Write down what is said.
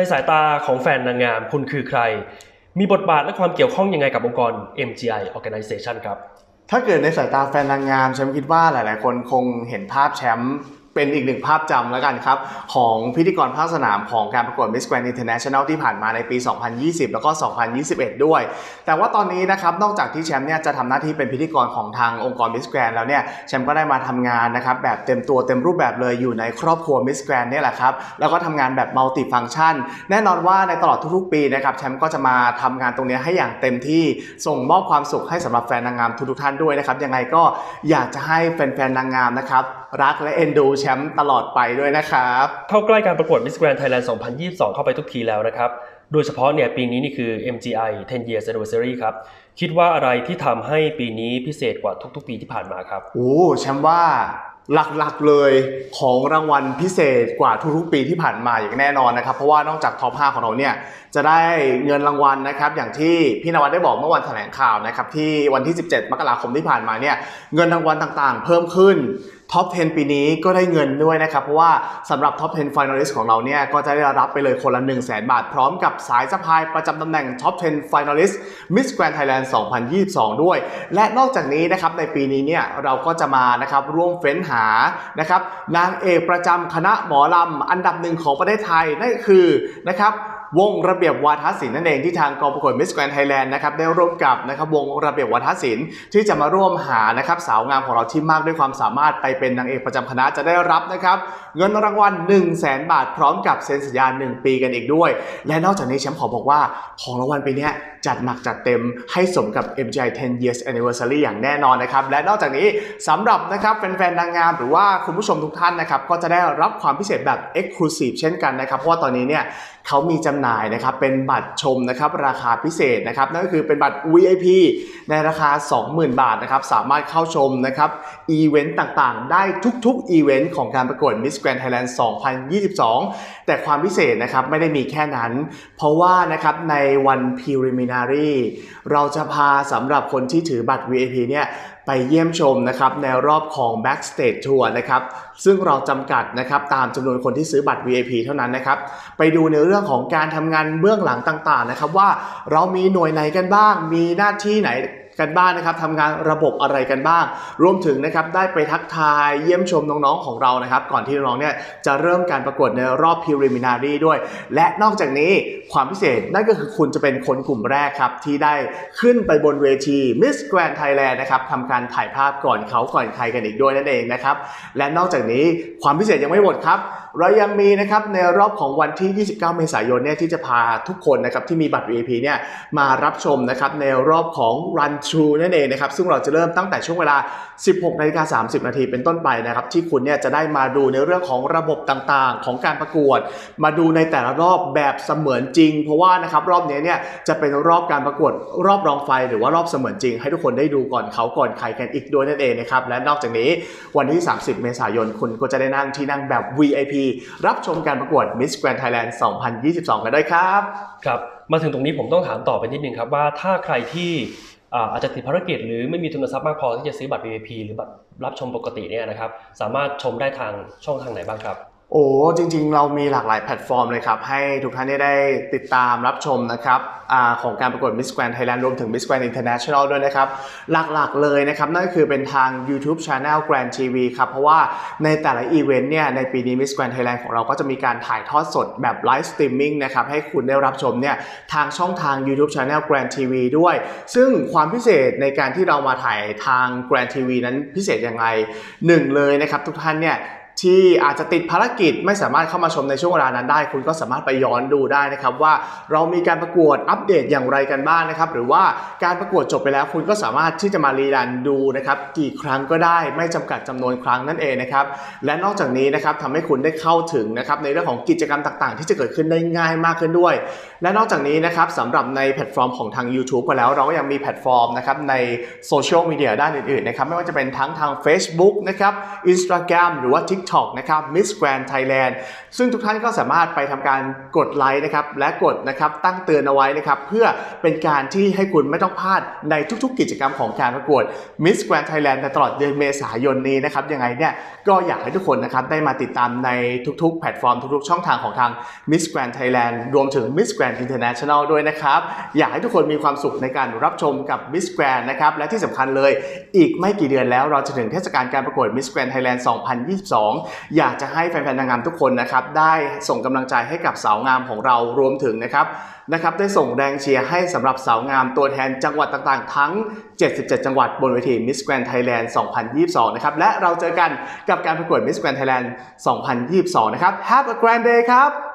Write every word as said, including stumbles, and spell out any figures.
สายตาของแฟนนางงามคุณคือใครมีบทบาทและความเกี่ยวข้องยังไงกับองค์กร เอ็ม จี ไอ Organization ครับถ้าเกิดในสายตาแฟนนางงามแชมป์คิดว่าหลายๆคนคงเห็นภาพแชมป์เป็นอีกหนึ่งภาพจำแล้วกันครับของพิธีกรภาคสนามของการประกวด Miss Grand International ที่ผ่านมาในปี สองพันยี่สิบ แล้วก็ สองพันยี่สิบเอ็ด ด้วยแต่ว่าตอนนี้นะครับนอกจากที่แชมป์เนี่ยจะทำหน้าที่เป็นพิธีกรของทางองค์กร Miss Grand แล้วเนี่ยแชมป์ก็ได้มาทำงานนะครับแบบเต็มตัวเต็มรูปแบบเลยอยู่ในครอบครัว Miss Grand เนี่ยแหละครับแล้วก็ทำงานแบบ multi function แน่นอนว่าในตลอดทุกๆปีนะครับแชมป์ก็จะมาทำงานตรงนี้ให้อย่างเต็มที่ส่งมอบความสุขให้สำหรับแฟนนางงามทุกๆท่านด้วยนะครับยังไงก็อยากจะให้แฟนๆนางงามนะครับรักและเอ็นดูแชมป์ตลอดไปด้วยนะครับเข้าใกล้การประกวด Miss Grand Thailand สองพันยี่สิบสองเข้าไปทุกทีแล้วนะครับโดยเฉพาะเนี่ยปีนี้นี่คือ เอ็ม จี ไอ ten years anniversary ครับคิดว่าอะไรที่ทำให้ปีนี้พิเศษกว่าทุกๆปีที่ผ่านมาครับโอ้แชมป์ว่าหลักๆเลยของรางวัลพิเศษกว่าทุกๆปีที่ผ่านมาอย่างแน่นอนนะครับเพราะว่านอกจากท็อปห้าของเราเนี่ยจะได้เงินรางวัลนะครับอย่างที่พี่นวัดได้บอกเมื่อวันแถลงข่าวนะครับที่วันที่สิบเจ็ดมกราคมที่ผ่านมาเนี่ยเงินรางวัลต่างๆเพิ่มขึ้นท็อปสิบปีนี้ก็ได้เงินด้วยนะครับเพราะว่าสำหรับท็อปสิบ finalist ของเราเนี่ยก็จะได้รับไปเลยคนละ หนึ่งแสน บาทพร้อมกับสายสะพายประจำตำแหน่งท็อปสิบ finalist Miss Grand Thailand สองพันยี่สิบสองด้วยและนอกจากนี้นะครับในปีนี้เนี่ยเราก็จะมานะครับร่วมเฟ้นหานะครับนางเอกประจำคณะหมอลำอันดับหนึ่งของประเทศไทยนั่นคือนะครับวงระเบียบวาทศิลป์นั่นเองที่ทางกองประกวด Miss Grand Thailand นะครับได้ร่วมกับนะครับวงระเบียบวาทศิลป์ที่จะมาร่วมหานะครับสาวงามของเราที่มากด้วยความสามารถไปเป็นนางเอกประจำคณะจะได้รับนะครับเงินรางวัล หนึ่งแสน บาทพร้อมกับเซ็นสัญญาหนึ่งปีกันอีกด้วยและนอกจากนี้แชมป์ขอบอกว่าของรางวัลปีนี้จัดหนักจัดเต็มให้สมกับ เอ็ม จี ไอ ten years anniversary อย่างแน่นอนนะครับและนอกจากนี้สำหรับนะครับแฟนๆนางงามหรือว่าคุณผู้ชมทุกท่านนะครับก็จะได้รับความพิเศษแบบ exclusive เช่นกันนะครับเพราะว่าตอนนี้เนี่ยเขามีจำหน่ายนะครับเป็นบัตรชมนะครับราคาพิเศษนะครับนั่นก็คือเป็นบัตร วี ไอ พี ในราคา สองหมื่น บาทนะครับสามารถเข้าชมนะครับอีเวนต์ต่างๆได้ทุกๆอีเวนต์ของการประกวด Miss Grand Thailand สองพันยี่สิบสองแต่ความพิเศษนะครับไม่ได้มีแค่นั้นเพราะว่านะครับในวัน preliminary เราจะพาสำหรับคนที่ถือบัตร วี ไอ พี เนี่ยไปเยี่ยมชมนะครับในรอบของ Backstage Tour นะครับซึ่งเราจำกัดนะครับตามจำนวนคนที่ซื้อบัตร วี ไอ พี เท่านั้นนะครับไปดูในเรื่องของการทำงานเบื้องหลังต่างๆนะครับว่าเรามีหน่วยไหนกันบ้างมีหน้าที่ไหนกันบ้างนะครับทำงานระบบอะไรกันบ้างรวมถึงนะครับได้ไปทักทายเยี่ยมชมน้องๆของเรานะครับก่อนที่น้องๆเนี่ยจะเริ่มการประกวดในรอบ preliminary ด้วยและนอกจากนี้ความพิเศษนั่นก็คือคุณจะเป็นคนกลุ่มแรกครับที่ได้ขึ้นไปบนเวที Miss Grand Thailand นะครับทำการถ่ายภาพก่อนเขาก่อนใครกันอีกด้วยนั่นเองนะครับและนอกจากนี้ความพิเศษยังไม่หมดครับเรายังมีนะครับในรอบของวันที่ยี่สิบเก้าเมษายนเนี่ยที่จะพาทุกคนนะครับที่มีบัตร วี ไอ พี เนี่ยมารับชมนะครับในรอบของ Run Through นั่นเองนะครับซึ่งเราจะเริ่มตั้งแต่ช่วงเวลา สิบหกนาฬิกาสามสิบ นาทีเป็นต้นไปนะครับที่คุณเนี่ยจะได้มาดูในเรื่องของระบบต่างๆของการประกวดมาดูในแต่ละรอบแบบเสมือนจริงเพราะว่านะครับรอบนี้เนี่ยจะเป็นรอบการประกวดรอบรองไฟหรือว่ารอบเสมือนจริงให้ทุกคนได้ดูก่อนเขาก่อนใครกันอีกด้วยนั่นเองนะครับและนอกจากนี้วันที่สามสิบเมษายนคุณก็จะได้นั่งที่นั่งแบบ วี ไอ พี รับชมการประกวด Miss Grand Thailand สองพันยี่สิบสอง กันด้วยครับครับมาถึงตรงนี้ผมต้องถามต่อไปนิดนึงครับว่าถ้าใครที่อาจจะติดภารกิจหรือไม่มีทุนทรัพย์มากพอที่จะซื้อบัตร วี ไอ พี หรือบัตรรับชมปกติเนี่ยนะครับสามารถชมได้ทางช่องทางไหนบ้างครับโอ้จริงๆเรามีหลากหลายแพลตฟอร์มเลยครับให้ทุกท่านได้ติดตามรับชมนะครับอของการประกวด Miss Grand Thailand รวมถึง Miss Grand International ด้วยนะครับหลักๆเลยนะครับนั่นก็คือเป็นทาง YouTube Channel Grand ที วี ครับเพราะว่าในแต่ละอีเวนต์เนี่ยในปีนี้ Miss Grand Thailand ของเราก็จะมีการถ่ายทอดสดแบบไลฟ์สตรีมมิ่งนะครับให้คุณได้รับชมเนี่ยทางช่องทาง YouTube Channel Grand ที วี ด้วยซึ่งความพิเศษในการที่เรามาถ่ายทาง Grand ที วี นั้นพิเศษยังไงหนึ่งเลยนะครับทุกท่านเนี่ยที่อาจจะติดภารกิจไม่สามารถเข้ามาชมในช่วงเวลานั้นได้คุณก็สามารถไปย้อนดูได้นะครับว่าเรามีการประกวดอัปเดตอย่างไรกันบ้าง นะครับหรือว่าการประกวดจบไปแล้วคุณก็สามารถที่จะมารีรันดูนะครับกี่ครั้งก็ได้ไม่จำกัดจำนวนครั้งนั่นเองนะครับและนอกจากนี้นะครับทำให้คุณได้เข้าถึงนะครับในเรื่องของกิจกรรมต่างๆที่จะเกิดขึ้นได้ง่ายมากขึ้นด้วยและนอกจากนี้นะครับสำหรับในแพลตฟอร์มของทาง YouTube ก็แล้วเราก็ยังมีแพลตฟอร์มนะครับในโซเชียลมีเดียด้านอื่นๆนะครับไม่ว่าจะเป็นทั้งทาง Facebook นะครับ Instagram หรือว่า TikTok TikTok นะครับ Miss Grand Thailand ซึ่งทุกท่านก็สามารถไปทำการกดไลค์นะครับและกดนะครับตั้งเตือนเอาไว้นะครับเพื่อเป็นการที่ให้คุณไม่ต้องพลาดในทุกๆกิจกรรมของการประกวด Miss Grand Thailand ในตลอดเดือนเมษายนนี้นะครับยังไงเนี่ยก็อยากให้ทุกคนนะครับได้มาติดตามในทุกๆแพลตฟอร์มทุกๆช่องทางของทาง Miss Grand Thailand รวมถึง Miss Grand International ด้วยนะครับอยากให้ทุกคนมีความสุขในการรับชมกับ Miss Grand นะครับและที่สำคัญเลยอีกไม่กี่เดือนแล้วเราจะถึงเทศกาลการประกวด Miss Grand Thailand สองพันยี่สิบสองอยากจะให้แฟนๆนางงามทุกคนนะครับได้ส่งกำลังใจให้กับสาวงามของเรารวมถึงนะครับนะครับได้ส่งแรงเชียร์ให้สำหรับสาวงามตัวแทนจังหวัดต่างๆทั้งเจ็ดสิบเจ็ดจังหวัดบนเวที Miss Grand Thailand สองพันยี่สิบสองนะครับและเราเจอกันกับการประกวด Miss Grand Thailand สองพันยี่สิบสองนะครับ Have a grand day ครับ